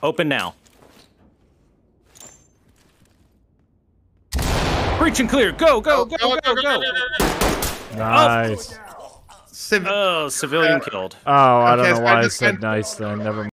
Open now. Breach and clear. Go, go, go, go, go. Nice. Oh, civilian killed. Oh, I don't Okay, know so why I just said nice then. Never mind.